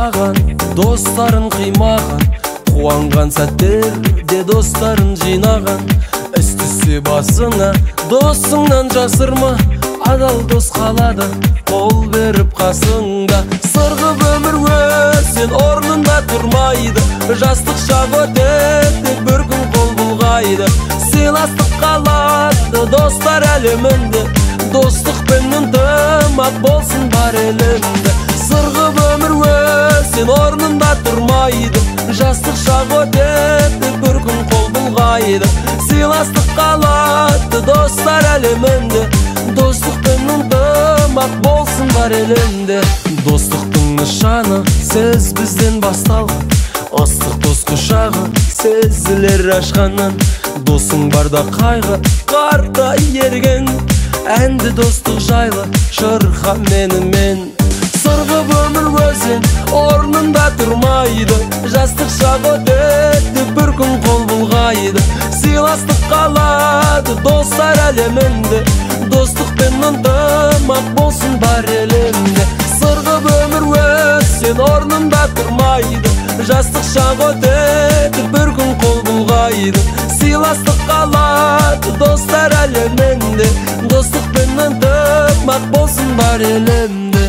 саған достарын қимаған, қуанған сәттерде достарын жинаған. Іс түссе басыңа досыңнан жасырма, адал дос қалады қол беріп қасыңда. Сырғып өмір өтсең орнында тұрмайды, жастық шақ өтеді бір күн қол бұлғайды. Сыйластық қалады достар әлемінде, достықпен ынтымақ болсын бар елімде. Сырғып өмір өтсең орнында тұрмайды, жастық шақ өтеді бір күн қол бұлғайды. Сыйластық қалады достар әлемінде, достықпен ынтымақ болсын бар елімде. Достықтың нышаны сіз бізден басталған, ыстық дос құшағы сезілер ашқаннан. Досың барда қайғы қарда ерген, әнді достық жайлы шырқа менімен. Сырғып өмір өтсең орнында тұрмайды, жастық шақ өтеді бір күн қол бұлғайды. Сыйластық қалады достар әлемінде, достықпен ынтымақ болсын бар елімде. Сырғып өмір өтсең орнында тұрмайды, жастық шақ өтеді бір күн қол бұлғайды. Сыйластық қалады достар әлемінде, достықпен ынтымақ болсын бар елімде.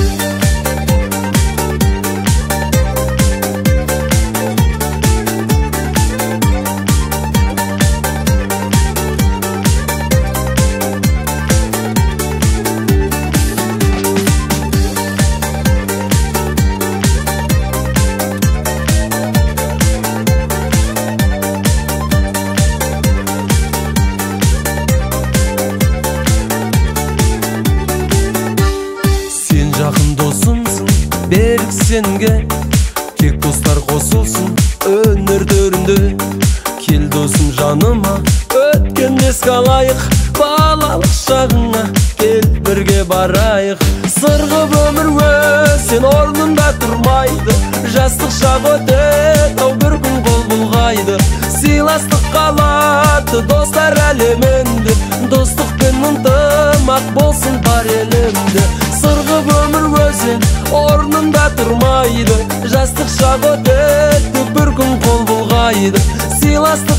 Жақын досымсың, берік сенге, тек достар қосылсын өнер төрінде. Кел досым жаныма, өткен еске алайық, балалық шағыңа кел бірге барайық. Сырғып өмір өтсең орнында тұрмайды, жастық шақ өтеді бір күн қол бұлғайды. Сыйластық қалады достар әлемінде, достықпен ынтымақ болсын бар елімде. Сырғып өмір өтсең орнында тұрмайды, жастық шақ өтеді бір күн қол бұлғайды. Сыйластық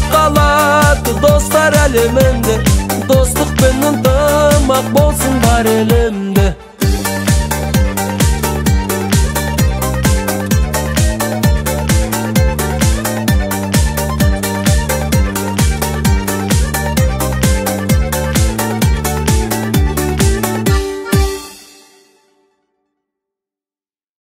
қалады достар әлемінде, достықпен ынтымақ болсын бар елімде.